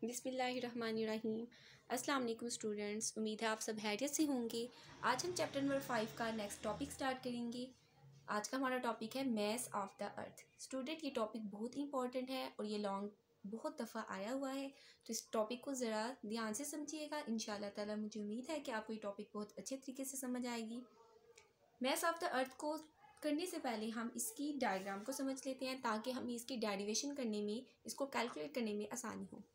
बिस्मिल्लाहिर्रहमानिर्रहीम। अस्सलाम वालेकुम स्टूडेंट्स, उम्मीद है आप सब खैरियत से होंगे। आज हम चैप्टर नंबर 5 का नेक्स्ट टॉपिक स्टार्ट करेंगे। आज का हमारा टॉपिक है mass of the earth. Student, ये टॉपिक बहुत इंपॉर्टेंट है और ये लॉन्ग बहुत दफ़ा आया हुआ है, तो इस टॉपिक को ज़रा ध्यान से समझिएगा। इंशाल्लाह ताला मुझे उम्मीद है कि आपको ये टॉपिक बहुत अच्छे तरीके से समझ आएगी। मैस ऑफ द अर्थ को करने से पहले हम इसकी डायग्राम को समझ लेते हैं, ताकि हमें इसकी डेरिवेशन करने में, इसको कैलकुलेट करने में आसानी हो।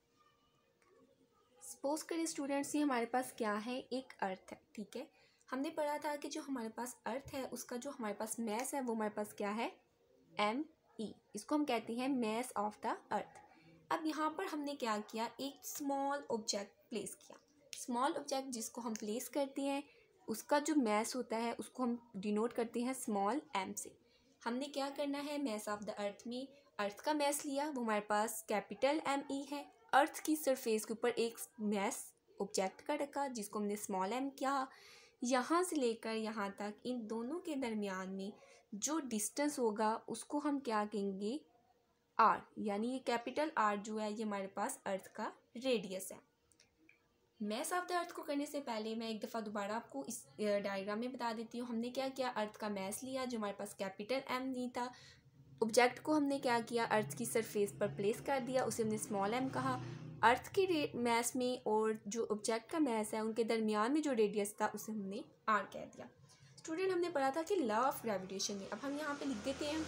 सपोज करें स्टूडेंट्स, ये हमारे पास क्या है, एक अर्थ है, ठीक है। हमने पढ़ा था कि जो हमारे पास अर्थ है उसका जो हमारे पास मैस है वो हमारे पास क्या है, ME। इसको हम कहते हैं मैस ऑफ द अर्थ। अब यहाँ पर हमने क्या किया, एक स्मॉल ऑब्जेक्ट प्लेस किया। स्मॉल ऑब्जेक्ट जिसको हम प्लेस करते हैं उसका जो मैस होता है उसको हम डिनोट करते हैं स्मॉल m से। हमने क्या करना है, मैस ऑफ द अर्थ में अर्थ का मैस लिया, वो हमारे पास कैपिटल ME है। अर्थ की सरफेस के ऊपर एक मैस ऑब्जेक्ट का रखा जिसको हमने स्मॉल m किया। यहाँ से लेकर यहाँ तक इन दोनों के दरमियान में जो डिस्टेंस होगा उसको हम क्या कहेंगे, r। यानी ये कैपिटल R जो है ये हमारे पास अर्थ का रेडियस है। मैस ऑफ द अर्थ को करने से पहले मैं एक दफ़ा दोबारा आपको इस डायग्राम में बता देती हूँ। हमने क्या किया, अर्थ का मैस लिया जो हमारे पास कैपिटल M नहीं था। ऑब्जेक्ट को हमने क्या किया, अर्थ की सरफेस पर प्लेस कर दिया, उसे हमने स्मॉल m कहा। अर्थ की मैस में और जो ऑब्जेक्ट का मैस है उनके दरमियान में जो रेडियस था उसे हमने r कह दिया। स्टूडेंट, हमने पढ़ा था कि लॉ ऑफ ग्रेविटेशन में, अब हम यहाँ पे लिख देते हैं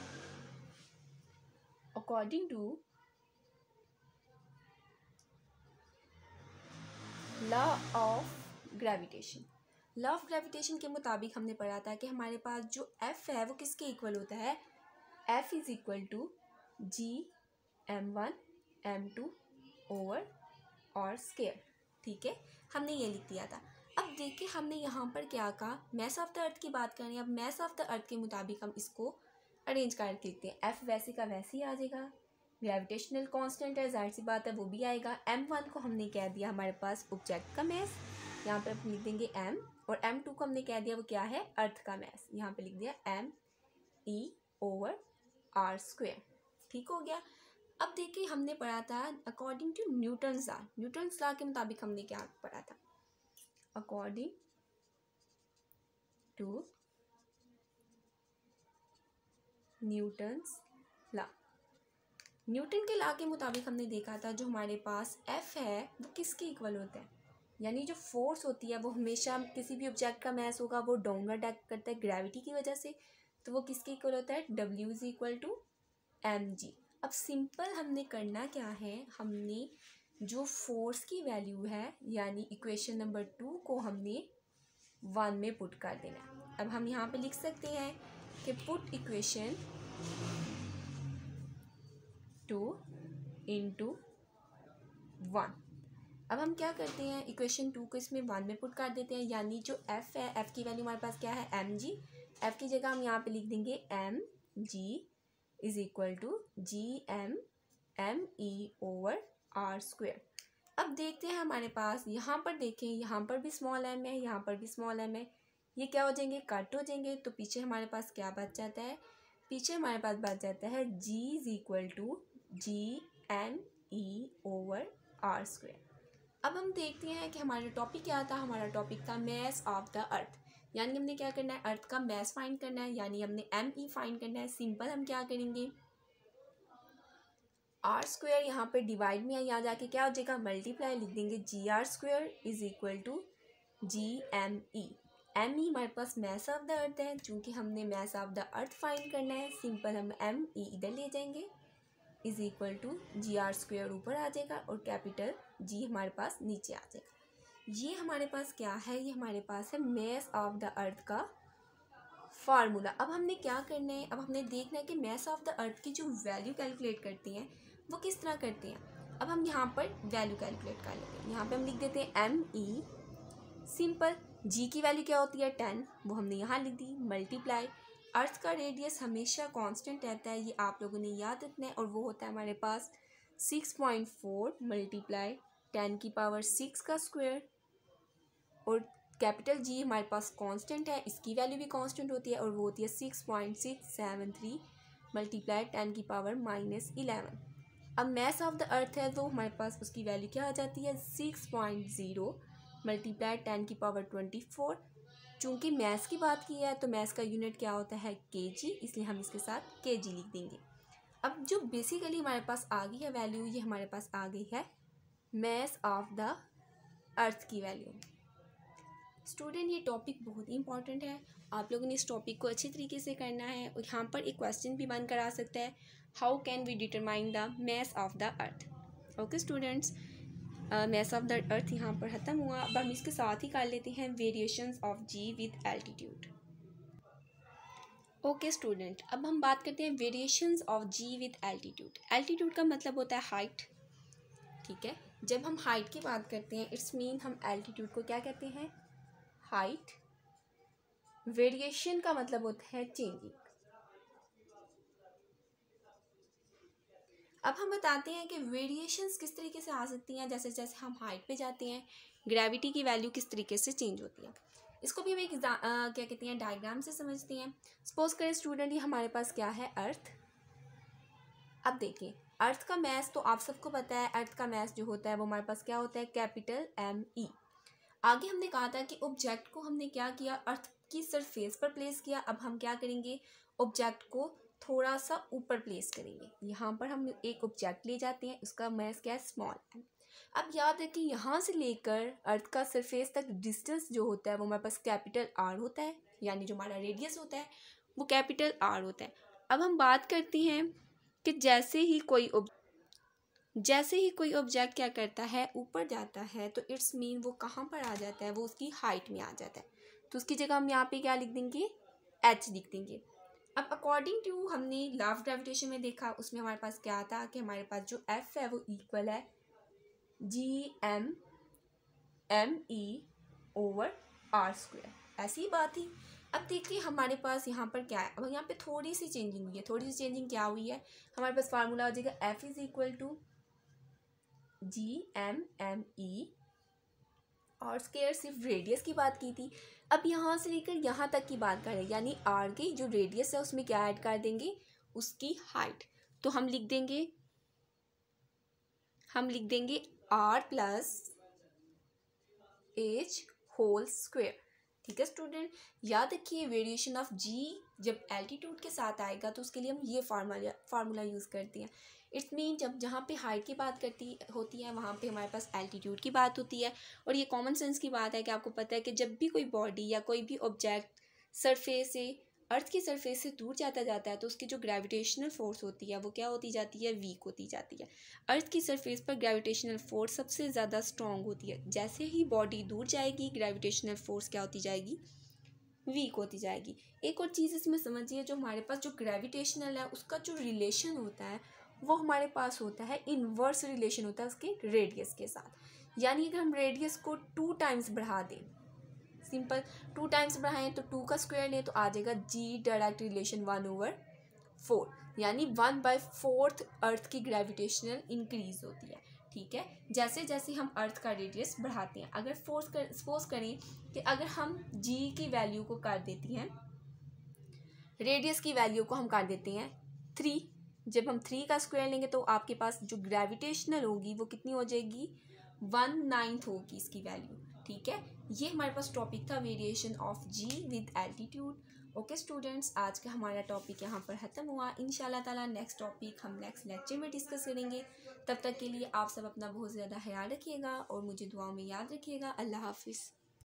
according to law of gravitation. Law of gravitation के मुताबिक हमने पढ़ा था कि हमारे पास जो F है वो किसके इक्वल होता है, F is equal to G(m1 m2) over r square, ठीक है। हमने ये लिख दिया था। अब देखिए हमने यहाँ पर क्या कहा, मैस ऑफ द अर्थ की बात करें। अब मैस ऑफ द अर्थ के मुताबिक हम इसको अरेंज करके लिखते हैं। F वैसे का वैसे ही आ जाएगा, ग्रेविटेशनल कांस्टेंट है, जाहिर सी बात है वो भी आएगा। M1 को हमने कह दिया हमारे पास ऑब्जेक्ट का मैस, यहाँ पर हम लिख देंगे M। और M2 को हमने कह दिया वो क्या है, अर्थ का मैस, यहाँ पे लिख दिया ME ओवर R स्क्वायर, ठीक हो गया। अब देखिए हमने पढ़ा था according to Newton's law. Newton's law के मुताबिक हमने क्या पढ़ा था, according to Newton's law. Newton के लॉ के मुताबिक हमने देखा था जो हमारे पास F है वो किसके इक्वल होता है, यानी जो फोर्स होती है वो हमेशा किसी भी ऑब्जेक्ट का मैस होगा वो डाउनवर्ड एक्ट करता है ग्रेविटी की वजह से, तो वो किसके इक्वल होता है, W is equal to mg। अब सिंपल हमने करना क्या है, हमने जो फोर्स की वैल्यू है यानी इक्वेशन नंबर 2 को हमने 1 में पुट कर देना है। अब हम यहाँ पे लिख सकते हैं कि पुट इक्वेशन 2 इंटू 1। अब हम क्या करते हैं, इक्वेशन 2 को इसमें 1 में पुट कर देते हैं, यानी जो F है, F की वैल्यू हमारे पास क्या है, mg। F की जगह हम यहाँ पे लिख देंगे mg is equal to GM(me) over R square. अब देखते हैं हमारे पास यहाँ पर देखें, यहाँ पर भी स्मॉल m है, यहाँ पर भी स्मॉल m है, ये क्या हो जाएंगे, कट हो जाएंगे। तो पीछे हमारे पास क्या बच जाता है, पीछे हमारे पास बच जाता है G is equal to GME over R square. अब हम देखते हैं कि हमारा टॉपिक क्या था, हमारा टॉपिक था मैस ऑफ द अर्थ, यानी हमने क्या करना है, अर्थ का मैस फाइंड करना है, यानी हमने ME फाइंड करना है। सिंपल हम क्या करेंगे, R स्क्वायर यहाँ पे डिवाइड में यहाँ जाके क्या हो जाएगा, मल्टीप्लाई, लिख देंगे GR square is equal to GME। ME हमारे पास मैस ऑफ द अर्थ है, चूँकि हमने mass of the earth find करना है, सिंपल हम ME इधर ले जाएंगे is equal to GR square ऊपर आ जाएगा और कैपिटल G हमारे पास नीचे आ जाएगा। ये हमारे पास क्या है, ये हमारे पास है मैस ऑफ द अर्थ का फार्मूला। अब हमने क्या करना है, अब हमने देखना है कि मैस ऑफ द अर्थ की जो वैल्यू कैलकुलेट करती हैं वो किस तरह करते हैं। अब हम यहाँ पर वैल्यू कैलकुलेट कर लेते हैं, यहाँ पे हम लिख देते हैं ME। सिंपल, G की वैल्यू क्या होती है 10, वो हमने यहाँ लिख दी, मल्टीप्लाई, अर्थ का रेडियस हमेशा कांस्टेंट रहता है, ये आप लोगों ने याद रखना है, और वो होता है हमारे पास 6.4 मल्टीप्लाई 10 की पावर 6 का स्क्वायर। और कैपिटल G हमारे पास कांस्टेंट है, इसकी वैल्यू भी कांस्टेंट होती है और वो होती है 6.673 मल्टीप्लाई 10 की पावर -11। अब मैस ऑफ द अर्थ है तो हमारे पास उसकी वैल्यू क्या आ जाती है 6.0 मल्टीप्लाई 10⁻24। चूँकि मैस की बात की है तो मैस का यूनिट क्या होता है kg, इसलिए हम इसके साथ kg लिख देंगे। अब जो बेसिकली हमारे पास आ गई है वैल्यू, ये हमारे पास आ गई है मैस ऑफ द अर्थ की वैल्यू। स्टूडेंट ये टॉपिक बहुत ही इंपॉर्टेंट है, आप लोगों ने इस टॉपिक को अच्छी तरीके से करना है। और यहाँ पर एक क्वेश्चन भी बन कर आ सकता है, how can we determine the mass of the earth. Okay students, mass of the earth यहाँ पर ख़त्म हुआ। अब हम इसके साथ ही कर लेते हैं variations of G with altitude. Okay student, अब हम बात करते हैं variations of G with altitude. Altitude का मतलब होता है हाइट, ठीक है। जब हम हाइट की बात करते हैं इट्स मीन हम एल्टीट्यूड को क्या कहते हैं, हाइट। वेरिएशन का मतलब होता है चेंजिंग। अब हम बताते हैं कि वेरिएशंस किस तरीके से आ सकती हैं। जैसे जैसे हम हाइट पे जाते हैं ग्रेविटी की वैल्यू किस तरीके से चेंज होती है, इसको भी हम एक क्या कहते हैं डायग्राम से समझते हैं। सपोज करें स्टूडेंट, ये हमारे पास क्या है अर्थ। अब देखिए अर्थ का मैस तो आप सबको पता है, अर्थ का मैस जो होता है वो हमारे पास क्या होता है कैपिटल ME। आगे हमने कहा था कि ऑब्जेक्ट को हमने क्या किया, अर्थ की सरफेस पर प्लेस किया। अब हम क्या करेंगे, ऑब्जेक्ट को थोड़ा सा ऊपर प्लेस करेंगे। यहाँ पर हम एक ऑब्जेक्ट ले जाते हैं, उसका मैस क्या है स्मॉल m। अब याद रखिए यहाँ से लेकर अर्थ का सरफेस तक डिस्टेंस जो होता है वो हमारे पास कैपिटल R होता है, यानी जो हमारा रेडियस होता है वो कैपिटल R होता है। अब हम बात करते हैं कि जैसे ही कोई ऑब्जेक्ट क्या करता है ऊपर जाता है तो इट्स मीन वो कहाँ पर आ जाता है, वो उसकी हाइट में आ जाता है। तो उसकी जगह हम यहाँ पे क्या लिख देंगे, h लिख देंगे। अब अकॉर्डिंग टू हमने लॉ ऑफ ग्रेविटेशन में देखा, उसमें हमारे पास क्या था कि हमारे पास जो F है वो इक्वल है Gm/r²। ऐसी ही बात थी। अब देखिए हमारे पास यहाँ पर क्या है, अब यहाँ पे थोड़ी सी चेंजिंग हुई है। थोड़ी सी चेंजिंग क्या हुई है, हमारे पास फार्मूला हो जाएगा F = Gm/me और स्क्वायर सिर्फ रेडियस की बात की थी। अब यहाँ से लेकर यहाँ तक की बात करें, यानी R की जो रेडियस है उसमें क्या ऐड कर देंगे, उसकी हाइट। तो हम लिख देंगे R + h²। ठीक है स्टूडेंट, याद रखिए वेरिएशन ऑफ G जब एल्टीट्यूड के साथ आएगा तो उसके लिए हम ये फार्मूला यूज़ करते हैं। इट्स मीन जब जहाँ पे हाइट की बात होती है वहाँ पे हमारे पास एल्टीट्यूड की बात होती है। और ये कॉमन सेंस की बात है कि आपको पता है कि जब भी कोई बॉडी या कोई भी ऑब्जेक्ट सरफेस से अर्थ की सरफेस से दूर जाता है तो उसकी जो ग्रेविटेशनल फोर्स होती है वो क्या होती जाती है, वीक होती जाती है। अर्थ की सरफेस पर ग्रेविटेशनल फोर्स सबसे ज़्यादा स्ट्रॉन्ग होती है। जैसे ही बॉडी दूर जाएगी ग्रेविटेशनल फोर्स क्या होती जाएगी, वीक होती जाएगी। एक और चीज़ इसमें समझिए, जो हमारे पास जो ग्रेविटेशनल है उसका जो रिलेशन होता है वो हमारे पास होता है इन्वर्स रिलेशन होता है उसके रेडियस के साथ। यानी अगर हम रेडियस को 2 टाइम्स बढ़ा दें, सिंपल 2 टाइम्स बढ़ाएं तो 2 का स्क्वायर लें तो आ जाएगा G डायरेक्ट रिलेशन 1/4, यानी 1/4 अर्थ की ग्रेविटेशनल इंक्रीज होती है। ठीक है, जैसे जैसे हम अर्थ का रेडियस बढ़ाते हैं, अगर सपोज करें कि अगर हम G की वैल्यू को कर देती हैं, रेडियस की वैल्यू को हम कर देते हैं 3, जब हम 3 का स्क्वायर लेंगे तो आपके पास जो ग्रेविटेशनल होगी वो कितनी हो जाएगी, 1/9 होगी इसकी वैल्यू। ठीक है, ये हमारे पास टॉपिक था variation of G with altitude. Okay students, आज का हमारा टॉपिक यहाँ पर ख़त्म हुआ। इंशाल्लाह ताला नेक्स्ट टॉपिक हम नेक्स्ट लेक्चर में डिस्कस करेंगे। तब तक के लिए आप सब अपना बहुत ज़्यादा ख्याल रखिएगा और मुझे दुआओं में याद रखिएगा। अल्लाह हाफिज़।